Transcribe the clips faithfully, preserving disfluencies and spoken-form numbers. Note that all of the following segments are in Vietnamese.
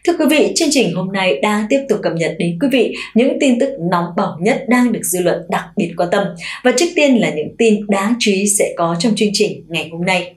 Thưa quý vị, chương trình hôm nay đang tiếp tục cập nhật đến quý vị những tin tức nóng bỏng nhất đang được dư luận đặc biệt quan tâm. Và trước tiên là những tin đáng chú ý sẽ có trong chương trình ngày hôm nay.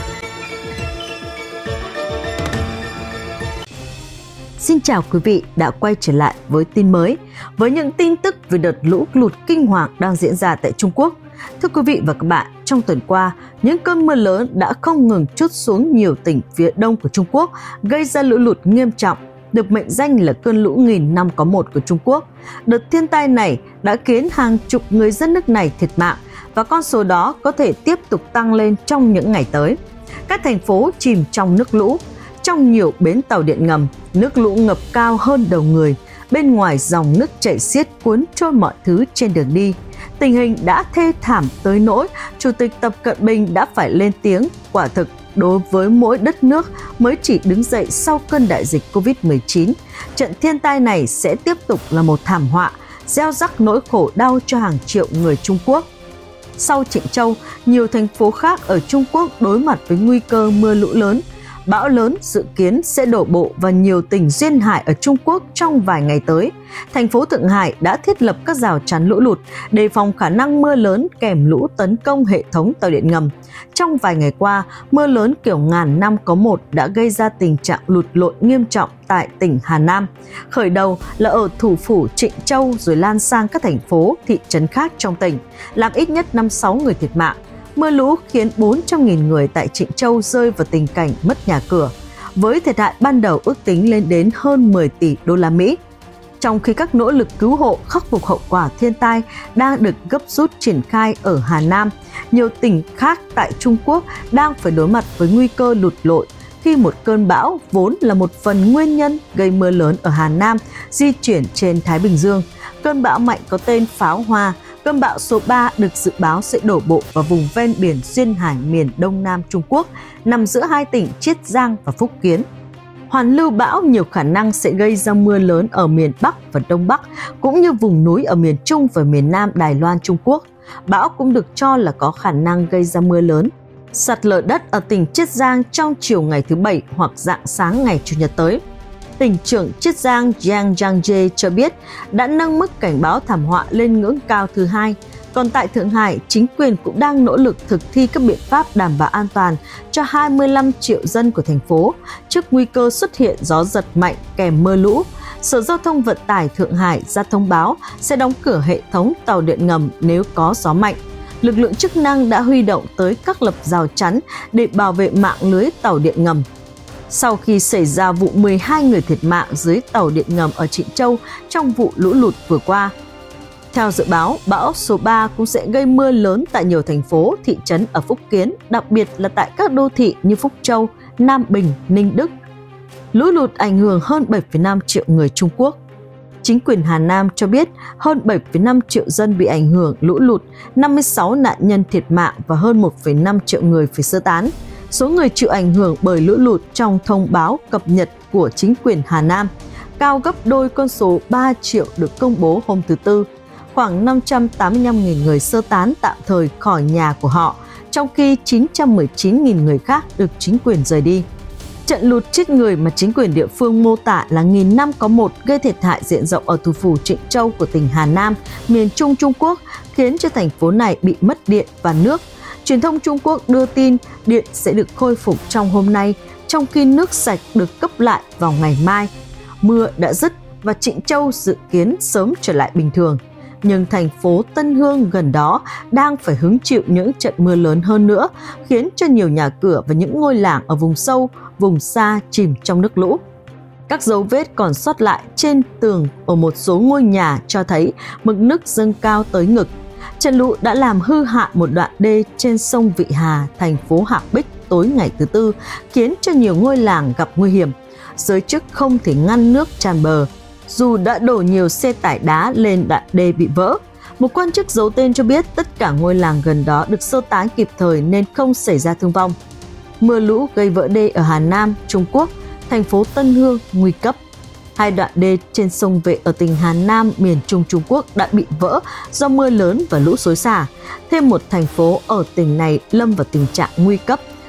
Xin chào quý vị đã quay trở lại với tin mới, với những tin tức về đợt lũ lụt kinh hoàng đang diễn ra tại Trung Quốc. Thưa quý vị và các bạn, trong tuần qua, những cơn mưa lớn đã không ngừng trút xuống nhiều tỉnh phía đông của Trung Quốc, gây ra lũ lụt nghiêm trọng, được mệnh danh là cơn lũ nghìn năm có một của Trung Quốc. Đợt thiên tai này đã khiến hàng chục người dân nước này thiệt mạng và con số đó có thể tiếp tục tăng lên trong những ngày tới. Các thành phố chìm trong nước lũ, trong nhiều bến tàu điện ngầm, nước lũ ngập cao hơn đầu người, bên ngoài dòng nước chảy xiết cuốn trôi mọi thứ trên đường đi. Tình hình đã thê thảm tới nỗi Chủ tịch Tập Cận Bình đã phải lên tiếng. Quả thực, đối với mỗi đất nước mới chỉ đứng dậy sau cơn đại dịch Covid mười chín, trận thiên tai này sẽ tiếp tục là một thảm họa, gieo rắc nỗi khổ đau cho hàng triệu người Trung Quốc. Sau Trịnh Châu, nhiều thành phố khác ở Trung Quốc đối mặt với nguy cơ mưa lũ lớn. Bão lớn dự kiến sẽ đổ bộ vào nhiều tỉnh duyên hải ở Trung Quốc trong vài ngày tới. Thành phố Thượng Hải đã thiết lập các rào chắn lũ lụt, đề phòng khả năng mưa lớn kèm lũ tấn công hệ thống tàu điện ngầm. Trong vài ngày qua, mưa lớn kiểu ngàn năm có một đã gây ra tình trạng lụt lội nghiêm trọng tại tỉnh Hà Nam. Khởi đầu là ở thủ phủ Trịnh Châu rồi lan sang các thành phố, thị trấn khác trong tỉnh, làm ít nhất năm sáu người thiệt mạng. Mưa lũ khiến bốn trăm nghìn người tại Trịnh Châu rơi vào tình cảnh mất nhà cửa, với thiệt hại ban đầu ước tính lên đến hơn mười tỷ đô la Mỹ. Trong khi các nỗ lực cứu hộ khắc phục hậu quả thiên tai đang được gấp rút triển khai ở Hà Nam, nhiều tỉnh khác tại Trung Quốc đang phải đối mặt với nguy cơ lụt lội khi một cơn bão vốn là một phần nguyên nhân gây mưa lớn ở Hà Nam di chuyển trên Thái Bình Dương. Cơn bão mạnh có tên Pháo Hoa. Cơn bão số ba được dự báo sẽ đổ bộ vào vùng ven biển duyên hải miền Đông Nam Trung Quốc, nằm giữa hai tỉnh Chiết Giang và Phúc Kiến. Hoàn lưu bão nhiều khả năng sẽ gây ra mưa lớn ở miền Bắc và Đông Bắc, cũng như vùng núi ở miền Trung và miền Nam Đài Loan Trung Quốc. Bão cũng được cho là có khả năng gây ra mưa lớn, sạt lở đất ở tỉnh Chiết Giang trong chiều ngày thứ Bảy hoặc rạng sáng ngày Chủ nhật tới. Tỉnh trưởng Chiết Giang Giang Zhangje cho biết đã nâng mức cảnh báo thảm họa lên ngưỡng cao thứ hai. Còn tại Thượng Hải, chính quyền cũng đang nỗ lực thực thi các biện pháp đảm bảo an toàn cho hai mươi lăm triệu dân của thành phố trước nguy cơ xuất hiện gió giật mạnh kèm mưa lũ. Sở Giao thông Vận tải Thượng Hải ra thông báo sẽ đóng cửa hệ thống tàu điện ngầm nếu có gió mạnh. Lực lượng chức năng đã huy động tới các lập rào chắn để bảo vệ mạng lưới tàu điện ngầm. Sau khi xảy ra vụ mười hai người thiệt mạng dưới tàu điện ngầm ở Trịnh Châu trong vụ lũ lụt vừa qua. Theo dự báo, bão số ba cũng sẽ gây mưa lớn tại nhiều thành phố, thị trấn ở Phúc Kiến, đặc biệt là tại các đô thị như Phúc Châu, Nam Bình, Ninh Đức. Lũ lụt ảnh hưởng hơn bảy phẩy năm triệu người Trung Quốc. Chính quyền Hà Nam cho biết hơn bảy phẩy năm triệu dân bị ảnh hưởng lũ lụt, năm mươi sáu nạn nhân thiệt mạng và hơn một phẩy năm triệu người phải sơ tán. Số người chịu ảnh hưởng bởi lũ lụt trong thông báo cập nhật của chính quyền Hà Nam cao gấp đôi con số ba triệu được công bố hôm thứ Tư. Khoảng năm trăm tám mươi lăm nghìn người sơ tán tạm thời khỏi nhà của họ, trong khi chín trăm mười chín nghìn người khác được chính quyền rời đi. Trận lụt chết người mà chính quyền địa phương mô tả là nghìn năm có một gây thiệt hại diện rộng ở thủ phủ Trịnh Châu của tỉnh Hà Nam, miền Trung Trung Quốc, khiến cho thành phố này bị mất điện và nước. Truyền thông Trung Quốc đưa tin điện sẽ được khôi phục trong hôm nay, trong khi nước sạch được cấp lại vào ngày mai. Mưa đã dứt và Trịnh Châu dự kiến sớm trở lại bình thường. Nhưng thành phố Tân Hương gần đó đang phải hứng chịu những trận mưa lớn hơn nữa, khiến cho nhiều nhà cửa và những ngôi làng ở vùng sâu, vùng xa chìm trong nước lũ. Các dấu vết còn sót lại trên tường ở một số ngôi nhà cho thấy mực nước dâng cao tới ngực. Trận lũ đã làm hư hại một đoạn đê trên sông Vị Hà, thành phố Hạc Bích tối ngày thứ Tư, khiến cho nhiều ngôi làng gặp nguy hiểm. Giới chức không thể ngăn nước tràn bờ, dù đã đổ nhiều xe tải đá lên đoạn đê bị vỡ. Một quan chức giấu tên cho biết tất cả ngôi làng gần đó được sơ tán kịp thời nên không xảy ra thương vong. Mưa lũ gây vỡ đê ở Hà Nam, Trung Quốc, thành phố Tân Hương nguy cấp. Hai đoạn đê trên sông Vệ ở tỉnh Hà Nam, miền Trung Trung Quốc đã bị vỡ do mưa lớn và lũ xối xả. Thêm một thành phố ở tỉnh này lâm vào tình trạng nguy cấp.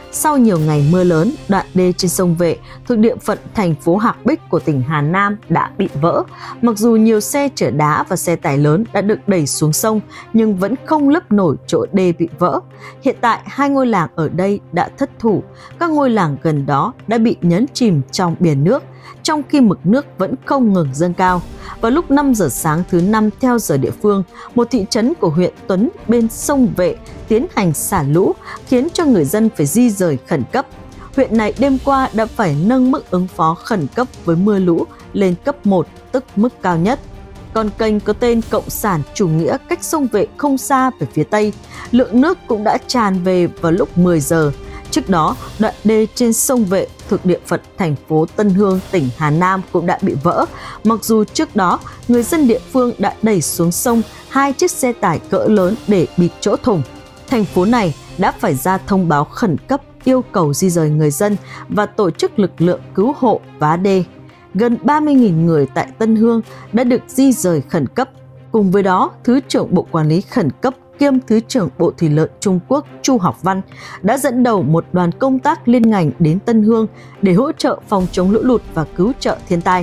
Sau nhiều ngày mưa lớn, đoạn đê trên sông Vệ thuộc địa phận thành phố Hạc Bích của tỉnh Hà Nam đã bị vỡ. Mặc dù nhiều xe chở đá và xe tải lớn đã được đẩy xuống sông nhưng vẫn không lấp nổi chỗ đê bị vỡ. Hiện tại, hai ngôi làng ở đây đã thất thủ, các ngôi làng gần đó đã bị nhấn chìm trong biển nước, trong khi mực nước vẫn không ngừng dâng cao. Vào lúc năm giờ sáng thứ năm theo giờ địa phương, một thị trấn của huyện Tuấn bên sông Vệ tiến hành xả lũ, khiến cho người dân phải di rời khẩn cấp. Huyện này đêm qua đã phải nâng mức ứng phó khẩn cấp với mưa lũ lên cấp một, tức mức cao nhất. Con kênh có tên Cộng sản Chủ nghĩa cách sông Vệ không xa về phía tây, lượng nước cũng đã tràn về vào lúc mười giờ. Trước đó, đoạn đê trên sông Vệ thuộc địa phận thành phố Tân Hương, tỉnh Hà Nam cũng đã bị vỡ. Mặc dù trước đó, người dân địa phương đã đẩy xuống sông hai chiếc xe tải cỡ lớn để bịt chỗ thủng. Thành phố này đã phải ra thông báo khẩn cấp yêu cầu di rời người dân và tổ chức lực lượng cứu hộ vá đê. Gần ba mươi nghìn người tại Tân Hương đã được di rời khẩn cấp. Cùng với đó, Thứ trưởng Bộ Quản lý Khẩn cấp kiêm Thứ trưởng Bộ Thủy lợi Trung Quốc Chu Học Văn đã dẫn đầu một đoàn công tác liên ngành đến Tân Hương để hỗ trợ phòng chống lũ lụt và cứu trợ thiên tai.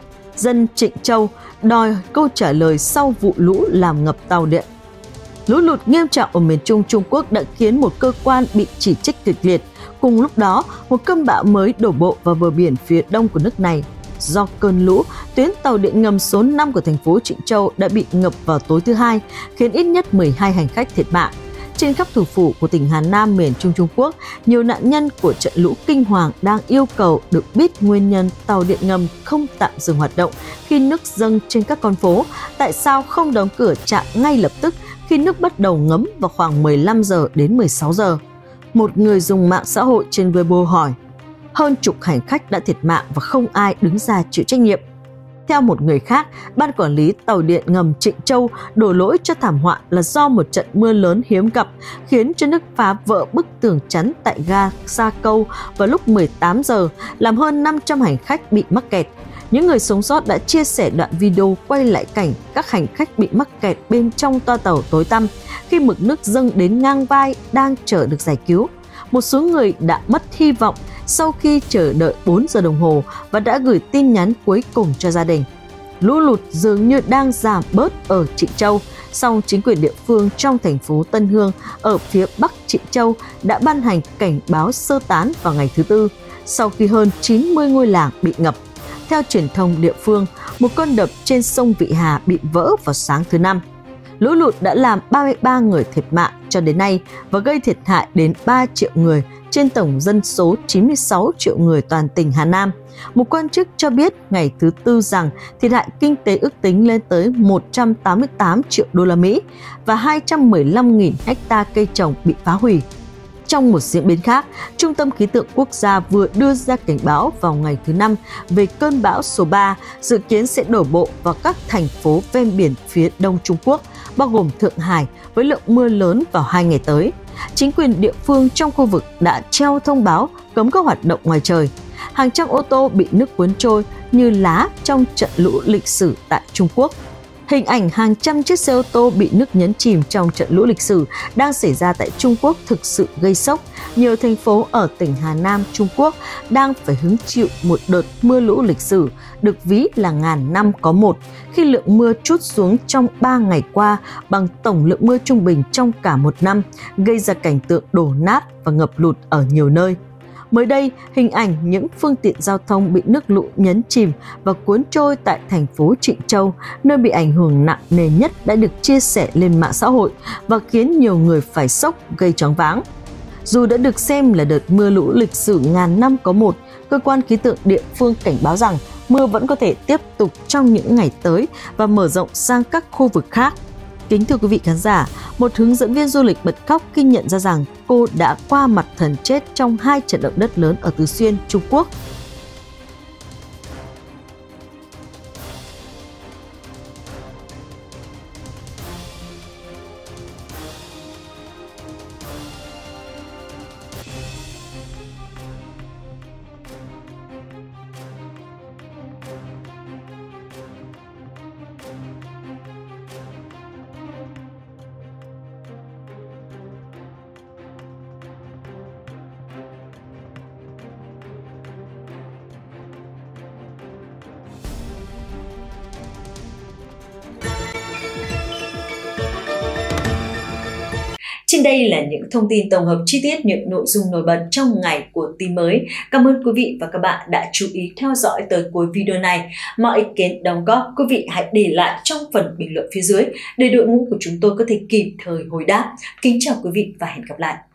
Dân Trịnh Châu đòi câu trả lời sau vụ lũ làm ngập tàu điện. Lũ lụt nghiêm trọng ở miền Trung Trung Quốc đã khiến một cơ quan bị chỉ trích kịch liệt. Cùng lúc đó, một cơn bão mới đổ bộ vào bờ biển phía đông của nước này. Do cơn lũ, tuyến tàu điện ngầm số năm của thành phố Trịnh Châu đã bị ngập vào tối thứ Hai, khiến ít nhất mười hai hành khách thiệt mạng. Trên khắp thủ phủ của tỉnh Hà Nam, miền Trung Trung Quốc, nhiều nạn nhân của trận lũ kinh hoàng đang yêu cầu được biết nguyên nhân tàu điện ngầm không tạm dừng hoạt động khi nước dâng trên các con phố. Tại sao không đóng cửa trạm ngay lập tức khi nước bắt đầu ngấm vào khoảng mười lăm giờ đến mười sáu giờ? Một người dùng mạng xã hội trên Weibo hỏi. Hơn chục hành khách đã thiệt mạng và không ai đứng ra chịu trách nhiệm. Theo một người khác, Ban Quản lý Tàu điện ngầm Trịnh Châu đổ lỗi cho thảm họa là do một trận mưa lớn hiếm gặp khiến cho nước phá vỡ bức tường chắn tại ga Sa Câu vào lúc mười tám giờ, làm hơn năm trăm hành khách bị mắc kẹt. Những người sống sót đã chia sẻ đoạn video quay lại cảnh các hành khách bị mắc kẹt bên trong toa tàu tối tăm khi mực nước dâng đến ngang vai đang chờ được giải cứu. Một số người đã mất hy vọng sau khi chờ đợi bốn giờ đồng hồ và đã gửi tin nhắn cuối cùng cho gia đình. Lũ lụt dường như đang giảm bớt ở Trịnh Châu, song chính quyền địa phương trong thành phố Tân Hương ở phía bắc Trịnh Châu đã ban hành cảnh báo sơ tán vào ngày thứ Tư, sau khi hơn chín mươi ngôi làng bị ngập. Theo truyền thông địa phương, một con đập trên sông Vị Hà bị vỡ vào sáng thứ Năm. Lũ lụt đã làm ba mươi ba người thiệt mạng cho đến nay và gây thiệt hại đến ba triệu người trên tổng dân số chín mươi sáu triệu người toàn tỉnh Hà Nam. Một quan chức cho biết ngày thứ Tư rằng thiệt hại kinh tế ước tính lên tới một trăm tám mươi tám triệu đô la Mỹ và hai trăm mười lăm nghìn hecta cây trồng bị phá hủy. Trong một diễn biến khác, Trung tâm Khí tượng Quốc gia vừa đưa ra cảnh báo vào ngày thứ Năm về cơn bão số ba dự kiến sẽ đổ bộ vào các thành phố ven biển phía đông Trung Quốc, bao gồm Thượng Hải với lượng mưa lớn vào hai ngày tới. Chính quyền địa phương trong khu vực đã treo thông báo cấm các hoạt động ngoài trời. Hàng trăm ô tô bị nước cuốn trôi như lá trong trận lũ lịch sử tại Trung Quốc. Hình ảnh hàng trăm chiếc xe ô tô bị nước nhấn chìm trong trận lũ lịch sử đang xảy ra tại Trung Quốc thực sự gây sốc. Nhiều thành phố ở tỉnh Hà Nam, Trung Quốc đang phải hứng chịu một đợt mưa lũ lịch sử được ví là ngàn năm có một, khi lượng mưa trút xuống trong ba ngày qua bằng tổng lượng mưa trung bình trong cả một năm, gây ra cảnh tượng đổ nát và ngập lụt ở nhiều nơi. Mới đây, hình ảnh những phương tiện giao thông bị nước lũ nhấn chìm và cuốn trôi tại thành phố Trịnh Châu, nơi bị ảnh hưởng nặng nề nhất, đã được chia sẻ lên mạng xã hội và khiến nhiều người phải sốc, gây choáng váng. Dù đã được xem là đợt mưa lũ lịch sử ngàn năm có một, cơ quan khí tượng địa phương cảnh báo rằng mưa vẫn có thể tiếp tục trong những ngày tới và mở rộng sang các khu vực khác. Kính thưa quý vị khán giả, một hướng dẫn viên du lịch bật khóc khi nhận ra rằng cô đã qua mặt thần chết trong hai trận động đất lớn ở Tứ Xuyên, Trung Quốc. Trên đây là những thông tin tổng hợp chi tiết những nội dung nổi bật trong ngày của tin mới. Cảm ơn quý vị và các bạn đã chú ý theo dõi tới cuối video này. Mọi ý kiến đóng góp quý vị hãy để lại trong phần bình luận phía dưới để đội ngũ của chúng tôi có thể kịp thời hồi đáp. Kính chào quý vị và hẹn gặp lại.